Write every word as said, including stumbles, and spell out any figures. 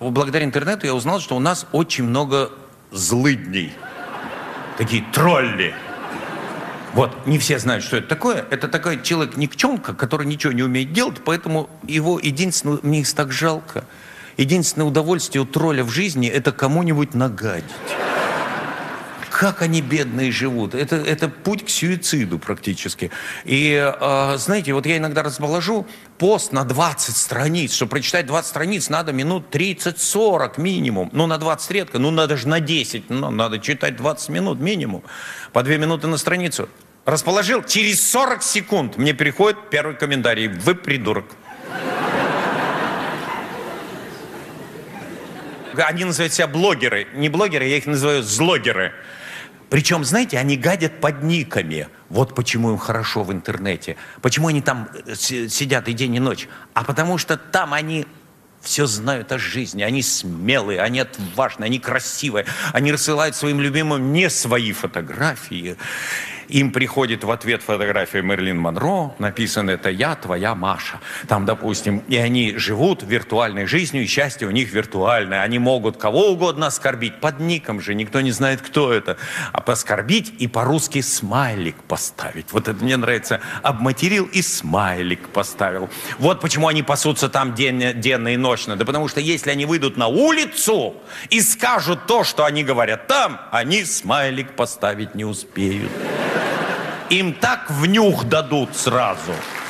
благодаря интернету я узнал, что у нас очень много злыдней. Такие тролли. Вот, не все знают, что это такое. Это такой человек-никчемка, который ничего не умеет делать, поэтому его единственное, мне их так жалко. Единственное удовольствие у тролля в жизни – это кому-нибудь нагадить. Как они, бедные, живут. Это, это путь к суициду практически. И, э, знаете, вот я иногда расположу пост на двадцать страниц. Чтобы прочитать двадцать страниц, надо минут тридцать-сорок минимум. Ну, на двадцать редко, ну, надо же на десять. Ну, надо читать двадцать минут минимум. По две минуты на страницу. Расположил, через сорок секунд мне переходит первый комментарий. Вы придурок. Они называют себя блогеры. Не блогеры, я их называю злогеры. Причем, знаете, они гадят под никами. Вот почему им хорошо в интернете. Почему они там сидят и день, и ночь. А потому что там они все знают о жизни. Они смелые, они отважные, они красивые. Они рассылают своим любимым не свои фотографии. Им приходит в ответ фотография Мэрилин Монро, написано «Это я, твоя Маша». Там, допустим, и они живут виртуальной жизнью, и счастье у них виртуальное. Они могут кого угодно оскорбить, под ником же, никто не знает, кто это. А поскорбить и по-русски смайлик поставить. Вот это мне нравится. Обматерил и смайлик поставил. Вот почему они пасутся там денно, денно и ночно. Да потому что если они выйдут на улицу и скажут то, что они говорят там, они смайлик поставить не успеют. Им так в нюх дадут сразу.